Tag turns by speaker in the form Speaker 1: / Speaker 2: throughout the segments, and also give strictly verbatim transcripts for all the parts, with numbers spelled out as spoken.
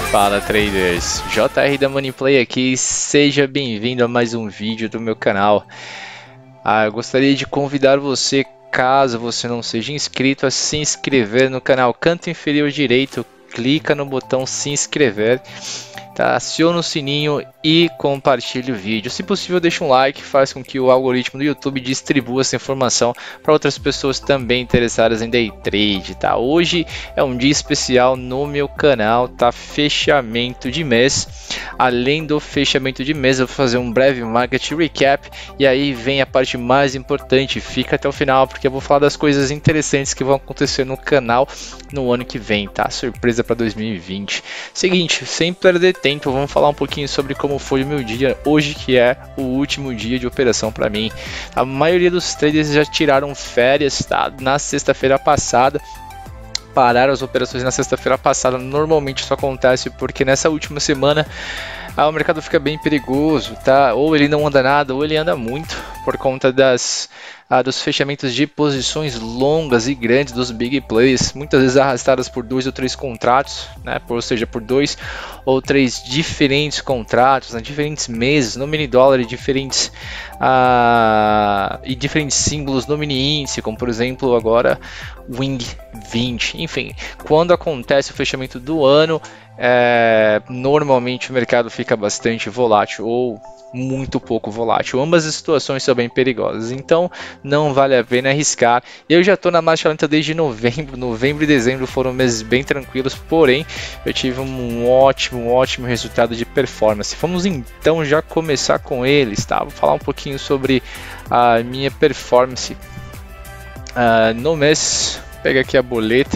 Speaker 1: Fala traders, J R da Moneyplay aqui, seja bem-vindo a mais um vídeo do meu canal. Ah, eu gostaria de convidar você, caso você não seja inscrito, a se inscrever no canal. Canto inferior direito, clica no botão se inscrever, tá? Aciona o sininho e compartilhe o vídeo. Se possível, deixa um like, faz com que o algoritmo do YouTube distribua essa informação para outras pessoas também interessadas em day trade, tá? Hoje é um dia especial no meu canal, tá? Fechamento de mês. Além do fechamento de mês, eu vou fazer um breve market recap e aí vem a parte mais importante. Fica até o final porque eu vou falar das coisas interessantes que vão acontecer no canal no ano que vem, tá? Surpresa para dois mil e vinte. Seguinte, sem perder tempo, vamos falar um pouquinho sobre como foi o meu dia hoje, que é o último dia de operação para mim. A maioria dos traders já tiraram férias, tá? Na sexta-feira passada. Pararam as operações na sexta-feira passada. Normalmente isso acontece porque nessa última semana ah, o mercado fica bem perigoso, tá? Ou ele não anda nada, ou ele anda muito por conta das, ah, dos fechamentos de posições longas e grandes dos big plays, muitas vezes arrastadas por dois ou três contratos, né? Ou seja, por dois ou três diferentes contratos, né? Diferentes meses no mini dólar e diferentes, ah, e diferentes símbolos no mini índice, como por exemplo agora W I N G vinte. Enfim, quando acontece o fechamento do ano, é, normalmente o mercado fica bastante volátil ou muito pouco volátil. Ambas as situações são bem perigosas, então não vale a pena arriscar. Eu já estou na marcha lenta desde novembro. Novembro e dezembro foram meses bem tranquilos, porém eu tive um ótimo, um ótimo resultado de performance. Vamos então já começar com eles, tá? Vou falar um pouquinho sobre a minha performance uh, no mês. Pega aqui a boleta.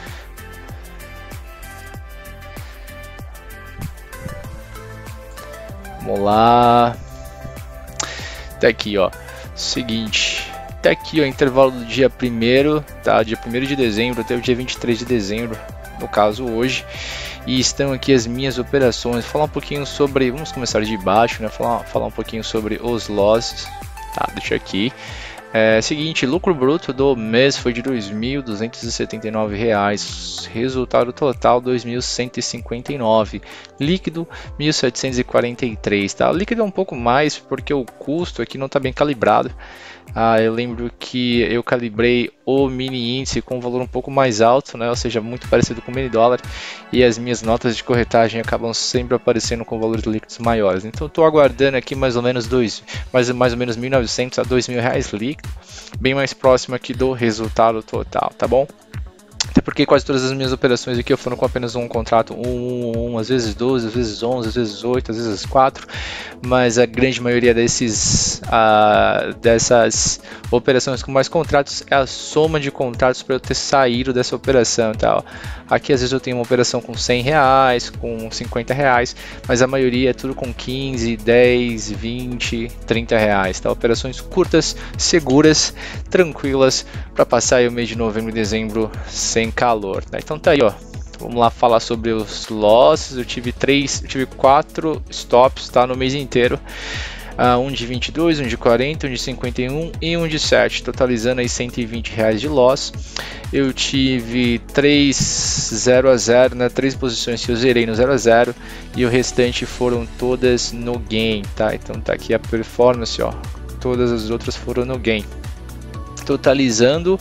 Speaker 1: Vamos lá. Tá aqui, ó. Seguinte. Tá aqui, ó, intervalo do dia primeiro, tá? Dia primeiro de dezembro até o dia vinte e três de dezembro, no caso hoje. E estão aqui as minhas operações. Vou falar um pouquinho sobre, vamos começar de baixo, né? Falar, falar um pouquinho sobre os losses. Tá, deixa aqui. É, seguinte, lucro bruto do mês foi de dois mil duzentos e setenta e nove reais, resultado total dois mil cento e cinquenta e nove, líquido mil setecentos e quarenta e três, tá? O líquido é um pouco mais porque o custo aqui não está bem calibrado. Ah, eu lembro que eu calibrei o mini índice com um valor um pouco mais alto, né? Ou seja, muito parecido com o mini dólar, e as minhas notas de corretagem acabam sempre aparecendo com valores líquidos maiores. Então estou aguardando aqui mais ou menos dois, mais, mais ou menos mil e novecentos a dois mil reais líquido, bem mais próximo aqui do resultado total, tá bom? Até porque quase todas as minhas operações aqui foram com apenas um contrato, um, um, um, às vezes doze, às vezes onze, às vezes oito, às vezes quatro, mas a grande maioria desses, uh, dessas operações com mais contratos é a soma de contratos para eu ter saído dessa operação, tá? Aqui às vezes eu tenho uma operação com cem reais, com cinquenta reais, mas a maioria é tudo com quinze, dez, vinte, trinta reais, tá? Operações curtas, seguras, tranquilas, para passar aí o mês de novembro e dezembro sem calor, tá? Então tá aí, ó. Vamos lá falar sobre os losses. Eu tive três, eu tive quatro stops, tá, no mês inteiro. Uh, um de vinte e dois, um de quarenta, um de cinquenta e um e um de sete, totalizando aí cento e vinte reais de loss. Eu tive três zero a zero, né? Três posições que eu zerei no zero a zero e o restante foram todas no gain, tá? Então tá aqui a performance, ó. Todas as outras foram no gain, totalizando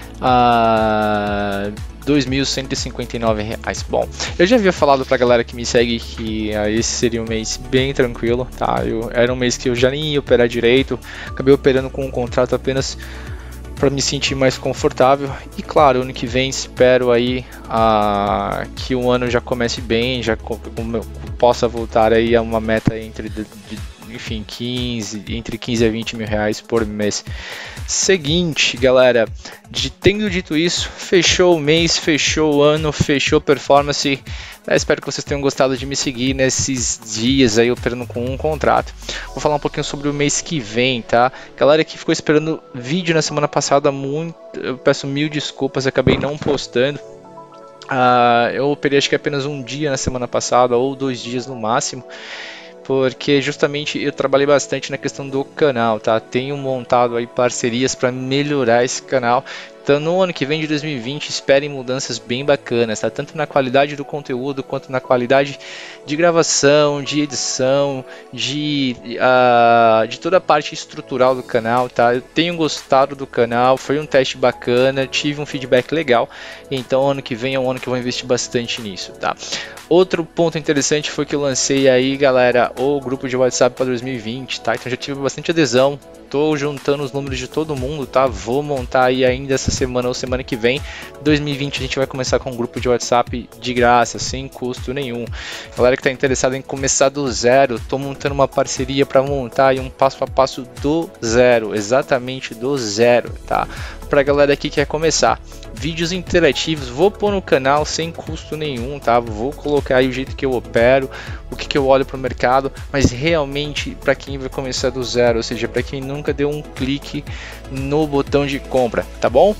Speaker 1: a uh, dois mil cento e cinquenta e nove reais. Bom, eu já havia falado pra galera que me segue que uh, esse seria um mês bem tranquilo, tá? Eu, era um mês que eu já nem ia operar direito, acabei operando com um contrato apenas para me sentir mais confortável. E claro, ano que vem espero aí uh, que o ano já comece bem, já possa voltar aí a uma meta entre de, de, enfim, quinze, entre quinze a vinte mil reais por mês. Seguinte, galera, de, tendo dito isso, fechou o mês, fechou o ano, fechou performance. Eu espero que vocês tenham gostado de me seguir nesses dias aí operando com um contrato. Vou falar um pouquinho sobre o mês que vem, tá? Galera que ficou esperando vídeo na semana passada, muito, eu peço mil desculpas, acabei não postando. Uh, eu operei acho que apenas um dia na semana passada, ou dois dias no máximo. porque justamente eu trabalhei bastante na questão do canal, tá? Tenho montado aí parcerias para melhorar esse canal, Então no ano que vem de dois mil e vinte, esperem mudanças bem bacanas, tá? Tanto na qualidade do conteúdo, quanto na qualidade de gravação, de edição, de, uh, de toda a parte estrutural do canal, tá? Eu tenho gostado do canal, foi um teste bacana, tive um feedback legal, então ano que vem é um ano que eu vou investir bastante nisso, tá? Outro ponto interessante foi que eu lancei aí, galera, o grupo de WhatsApp para dois mil e vinte, tá? Então já tive bastante adesão. Tô juntando os números de todo mundo, tá? Vou montar aí ainda essa semana ou semana que vem. dois mil e vinte a gente vai começar com um grupo de WhatsApp de graça, sem custo nenhum. Galera que tá interessada em começar do zero, tô montando uma parceria para montar aí um passo a passo do zero, exatamente do zero, tá? Pra galera que quer começar. Vídeos interativos, vou pôr no canal sem custo nenhum, tá? Vou colocar aí o jeito que eu opero, o que, que eu olho para o mercado, mas realmente para quem vai começar do zero, ou seja, para quem nunca deu um clique no botão de compra, tá bom?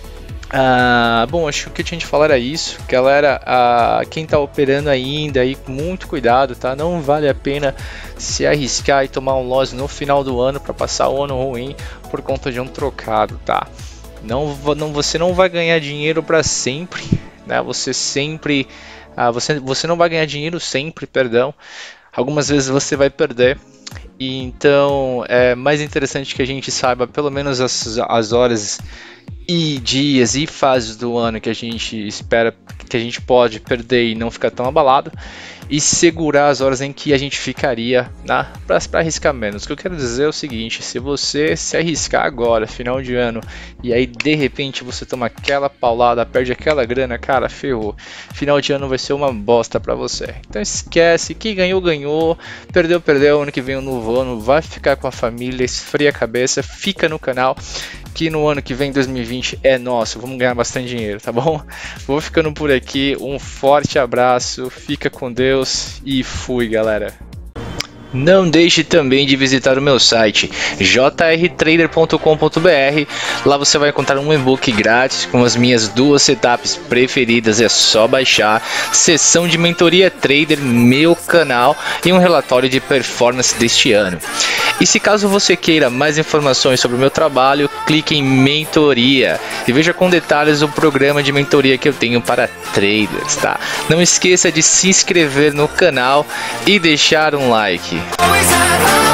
Speaker 1: Ah, bom, acho que o que eu tinha de falar era isso, galera. Ah, quem tá operando ainda aí, com muito cuidado, tá? Não vale a pena se arriscar e tomar um loss no final do ano para passar o ano ruim por conta de um trocado, tá? Não, não, você não vai ganhar dinheiro para sempre, né? Você sempre, ah, você, você não vai ganhar dinheiro sempre, perdão. Algumas vezes você vai perder. E então é mais interessante que a gente saiba pelo menos as, as horas e dias e fases do ano que a gente espera, que a gente pode perder e não ficar tão abalado, e segurar as horas em que a gente ficaria né, para arriscar menos. O que eu quero dizer é o seguinte: se você se arriscar agora, final de ano, e aí de repente você toma aquela paulada, perde aquela grana, cara, ferrou. Final de ano vai ser uma bosta para você. Então esquece, quem ganhou, ganhou, perdeu, perdeu. Ano que vem um novo ano, vai ficar com a família, esfria a cabeça, fica no canal, que no ano que vem, dois mil e vinte, é nosso, vamos ganhar bastante dinheiro, tá bom? Vou ficando por aqui, um forte abraço, fica com Deus e fui, galera! Não deixe também de visitar o meu site j r trader ponto com ponto b r. Lá você vai encontrar um e-book grátis com as minhas duas setups preferidas, é só baixar. Sessão de mentoria trader, meu canal, e um relatório de performance deste ano. E se caso você queira mais informações sobre o meu trabalho, clique em mentoria e veja com detalhes o programa de mentoria que eu tenho para traders, tá? Não esqueça de se inscrever no canal e deixar um like. Always